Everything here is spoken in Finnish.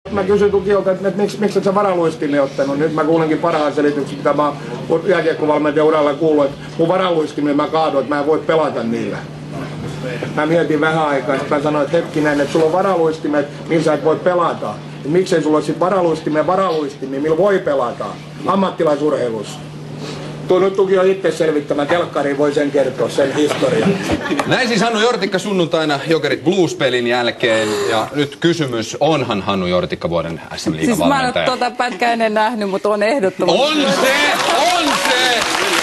Mä kysyin Tukiolta, että miksi et sä varaluistimia ottanut. Nyt mä kuulenkin parhaan selityksen, mitä mä oon jääkiekkovalmentajan uralla kuullut, että mun varaluistimia mä kaadoin, että mä en voi pelata niillä. Mä mietin vähän aikaa, että mä sanoin, että hetkinen, että sulla on varaluistimet, millä sä et voi pelata. Et miksei sulla ole sit varaluistimia, millä voi pelata ammattilaisurheilussa. Tuo nyt Tuki on itse selvittämään, telkkariin voi sen kertoa, sen historian. Näin siis Hannu Jortikka sunnuntaina Jokerit Blues-pelin jälkeen. Ja nyt kysymys, onhan Hannu Jortikka vuoden SM Liigan valmentaja? Siis mä en ole tuota pätkää ennen nähnyt, mutta on ehdottomasti. On se!